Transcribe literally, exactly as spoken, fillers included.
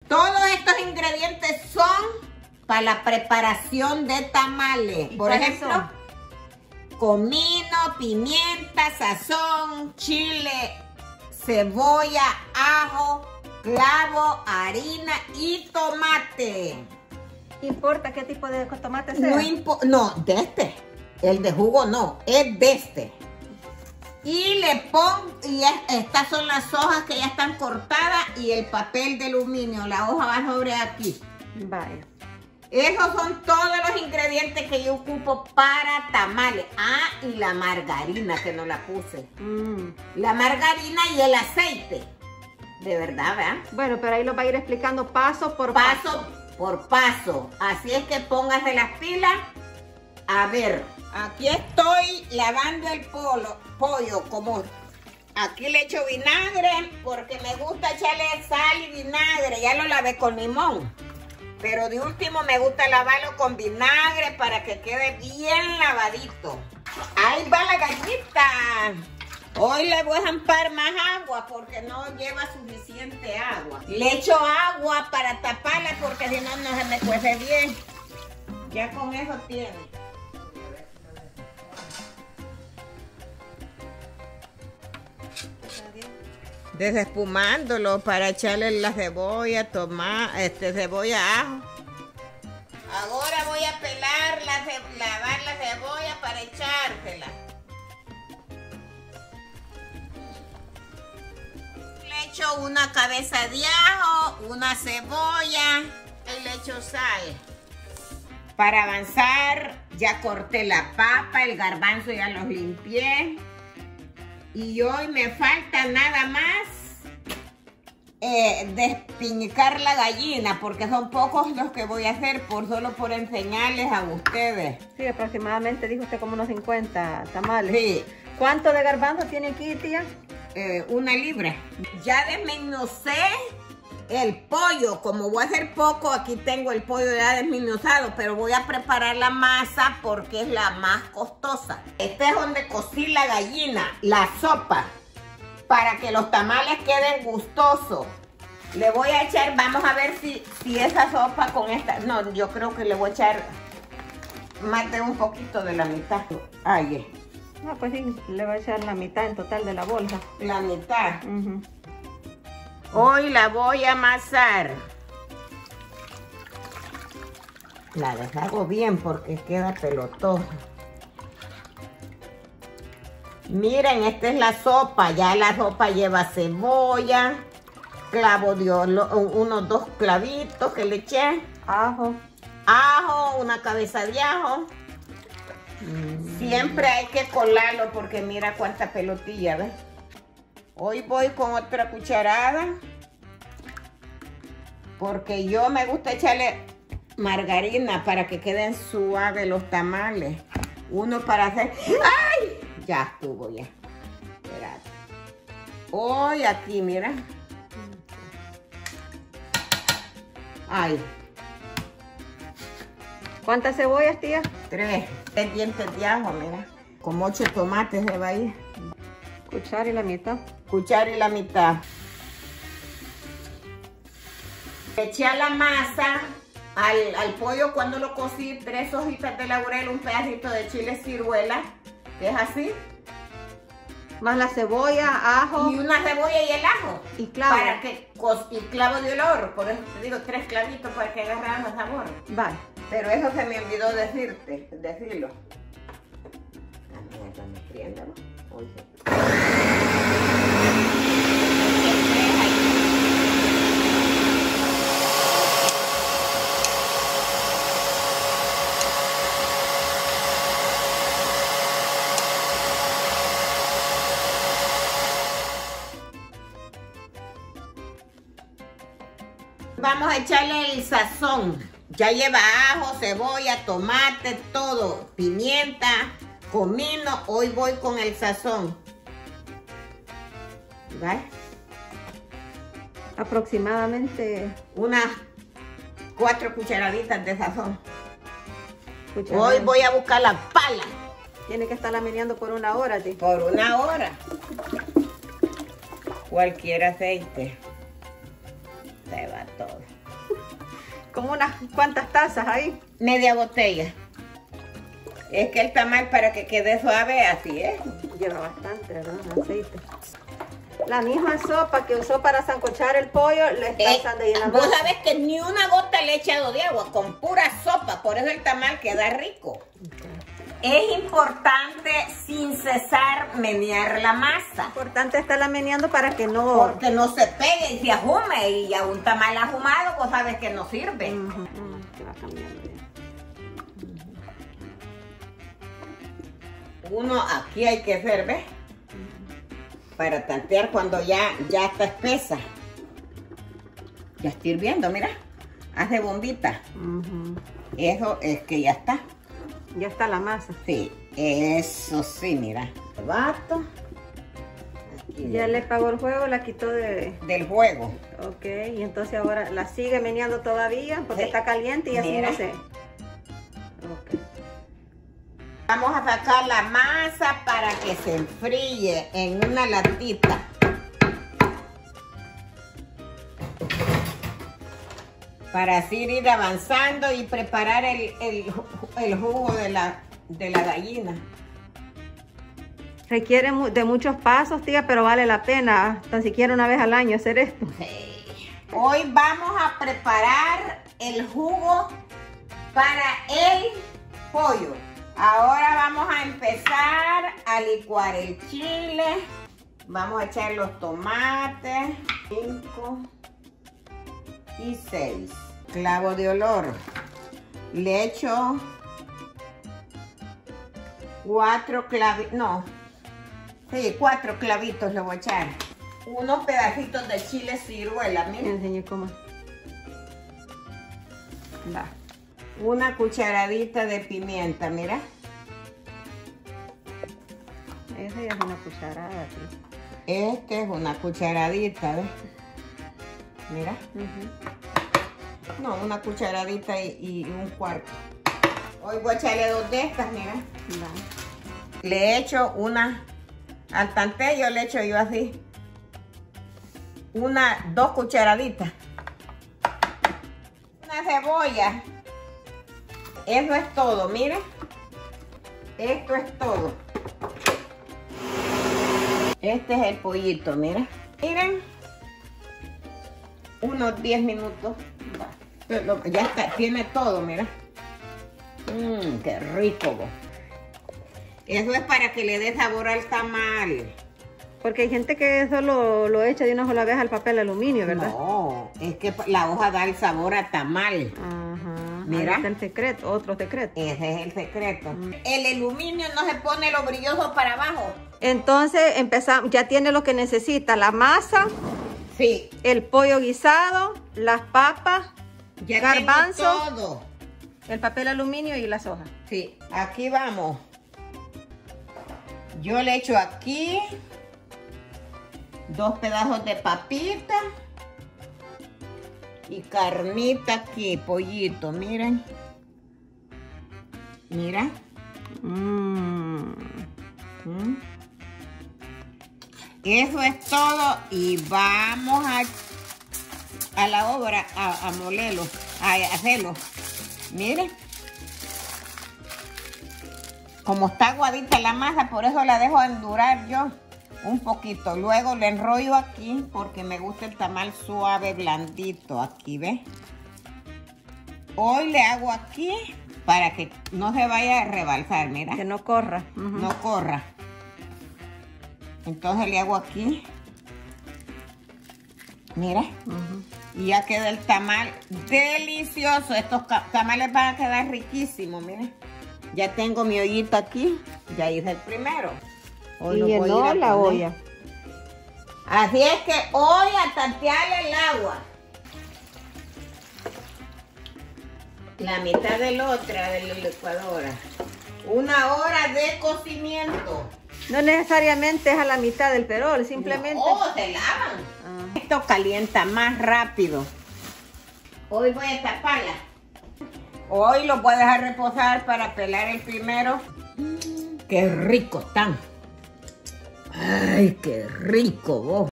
Todos estos ingredientes son para la preparación de tamales. Por ejemplo, son? comino, pimienta, sazón, chile, cebolla, ajo, clavo, harina y tomate. ¿No importa qué tipo de tomate sea? No, impo no, de este. El de jugo no, es de este. Y le pongo, y es, estas son las hojas que ya están cortadas y el papel de aluminio. La hoja va sobre aquí. Vaya. Esos son todos los ingredientes que yo ocupo para tamales. Ah, y la margarina que no la puse. Mm. La margarina y el aceite. De verdad, ¿verdad? Bueno, pero ahí lo va a ir explicando paso por paso. Paso por paso. Así es que póngase las pilas. A ver, aquí estoy lavando el polo, pollo. Como aquí le echo vinagre porque me gusta echarle sal y vinagre. Ya lo lavé con limón. Pero de último me gusta lavarlo con vinagre para que quede bien lavadito. Ahí va la gallita. Hoy le voy a jampar más agua porque no lleva suficiente agua. Le echo agua para taparla porque si no, no se me cuece bien. Ya con eso tiene. Desespumándolo para echarle la cebolla, tomar, este, cebolla, ajo. Ahora voy a pelar, la lavar la cebolla para echársela. Le echo una cabeza de ajo, una cebolla y le echo sal. Para avanzar, ya corté la papa, el garbanzo ya los limpié. Y hoy me falta nada más eh, despiñicar la gallina, porque son pocos los que voy a hacer, por solo por enseñarles a ustedes. Sí, aproximadamente dijo usted como unos cincuenta tamales. Sí. ¿Cuánto de garbanzo tiene aquí, tía? Eh, una libra. Ya desmenuzé el pollo. Como voy a hacer poco, aquí tengo el pollo ya desmenuzado, pero voy a preparar la masa porque es la más costosa. Este es donde cocí la gallina, la sopa, para que los tamales queden gustosos. Le voy a echar, vamos a ver si, si esa sopa con esta, no, yo creo que le voy a echar más de un poquito de la mitad. Ay, no, pues sí, le voy a echar la mitad en total de la bolsa. La mitad. Uh-huh. Hoy la voy a amasar. La deshago bien porque queda pelotosa. Miren, esta es la sopa. Ya la sopa lleva cebolla, clavo de olor, unos dos clavitos que le eché. Ajo. Ajo, una cabeza de ajo. Mm. Siempre hay que colarlo porque mira cuánta pelotilla, ¿ves? Hoy voy con otra cucharada porque yo me gusta echarle margarina para que queden suaves los tamales. Uno para hacer... ¡Ay! Ya estuvo ya. Espérate. Hoy aquí, mira. Ay. ¿Cuántas cebollas, tía? Tres. Tres dientes de ajo, mira. Como ocho tomates se va a ir. Cuchara y la mitad. Cuchara y la mitad. Eché a la masa, al, al pollo cuando lo cocí, tres hojitas de laurel, un pedacito de chile ciruela, que es así. Más la cebolla, ajo. Y una cebolla y el ajo. Y clavo. Para que, y clavo de olor, por eso te digo tres clavitos para que agarraran el sabor. Vale. Pero eso se me olvidó decirte, decirlo. A mí me están friendo, ¿no? Oye. Vamos a echarle el sazón. Ya lleva ajo, cebolla, tomate, todo. Pimienta, comino. Hoy voy con el sazón. ¿Ves? Aproximadamente unas cuatro cucharaditas de sazón. Cucharada. Hoy voy a buscar la pala. Tiene que estarla meneando por una hora, tía. Por una hora. Cualquier aceite. Se va todo. como unas cuantas tazas ahí. Media botella. Es que el tamal para que quede suave así es. Lleva bastante, ¿verdad? Aceite. La misma sopa que usó para sancochar el pollo le está Eh, usando ahí en la vos masa. sabés que ni una gota le he echado de agua, con pura sopa, por eso el tamal queda rico. Okay. Es importante sin cesar menear la masa. Importante estarla meneando para que no... Porque no se pegue y se ajume, y ya un tamal ahumado, vos sabes que no sirve. Uh -huh. uh, que va cambiando ya. Uno aquí hay que hacer, ¿ves? Para tantear cuando ya, ya está espesa. Ya está hirviendo, mira. Hace bombita. Uh -huh. Eso es que ya está. Ya está la masa. Sí, eso sí, mira. Bato. Aquí ya le pagó el juego, la quitó de... del juego. Ok, y entonces ahora la sigue meneando todavía porque sí. Está caliente y así mira. No sé. Ok. Vamos a sacar la masa para que se enfríe en una latita. Para así ir avanzando y preparar el, el, el jugo de la, de la gallina. Requiere de muchos pasos, tía, pero vale la pena tan siquiera una vez al año hacer esto. Sí. Hoy vamos a preparar el jugo para el pollo. Ahora vamos a empezar a licuar el chile. Vamos a echar los tomates. cinco y seis. Clavo de olor. Le echo cuatro clavitos. No. Sí, cuatro clavitos le voy a echar. Unos pedacitos de chile ciruela. Miren. Enseñé cómo. Va. Una cucharadita de pimienta, mira. Esa ya es una cucharada, tío. Esta es una cucharadita, ¿ves? Mira. Uh-huh. No, una cucharadita y, y un cuarto. Hoy voy a echarle dos de estas, mira. Va. Le echo una, al tanteo le echo yo así. Una, dos cucharaditas. Una cebolla. Eso es todo, miren. Esto es todo. Este es el pollito, mira. Miren. Unos diez minutos. Ya está, tiene todo, mira. Mmm, qué rico. Eso es para que le dé sabor al tamal. Porque hay gente que eso lo, lo echa de una sola vez al papel aluminio, ¿verdad? No, es que la hoja da el sabor a tamal. Ajá. Mira. Ahí está el secreto, otro secreto. Ese es el secreto. Mm. El aluminio no se pone lo brilloso para abajo. Entonces empezamos, ya tiene lo que necesita, la masa, sí, el pollo guisado, las papas, ya garbanzo, todo. El papel aluminio y las hojas. Sí, aquí vamos. Yo le echo aquí dos pedazos de papita y carnita aquí, pollito, miren. Mira. Mm. Mm. Eso es todo y vamos a, a la obra a, a molerlo, a, a hacerlo. Miren. Como está aguadita la masa, por eso la dejo endurar yo un poquito. Luego le enrollo aquí porque me gusta el tamal suave, blandito. Aquí, ¿ves? Hoy le hago aquí para que no se vaya a rebalsar, mira. Que no corra. Uh-huh. No corra. Entonces le hago aquí. Mira. Uh-huh. Y ya queda el tamal delicioso. Estos tamales van a quedar riquísimos, miren. Ya tengo mi ollita aquí. Ya hice el primero. Hoy y llenó la olla. Así es que hoy a tantear el agua. La mitad de la otra de la licuadora. Una hora de cocimiento. No necesariamente es a la mitad del perol, simplemente... No, se lavan. Ah. Esto calienta más rápido. Hoy voy a taparla. Hoy lo voy a dejar reposar para pelar el primero. ¡Qué rico están! ¡Ay, qué rico vos!